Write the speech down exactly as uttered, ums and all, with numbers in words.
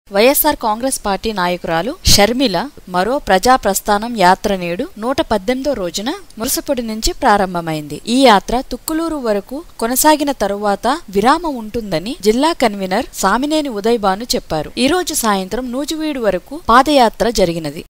YSR Congress party నాయకురాలు షర్మిల మరో ప్రజాప్రస్థానం యాత్ర నేడు నూట పద్దెనిమిదో రోజున మురసపొడి నుంచి ప్రారంభమైంది. ఈ యాత్ర తుక్కులూరు వరకు కొనసాగిన తరువాత విరామం ఉంటుందని జిల్లా కన్వీనర్ సామినేని ఉదయభాను చెప్పారు. ఈ రోజు సాయంత్రం నూజివీడు వరకు పాదయాత్ర జరిగినది.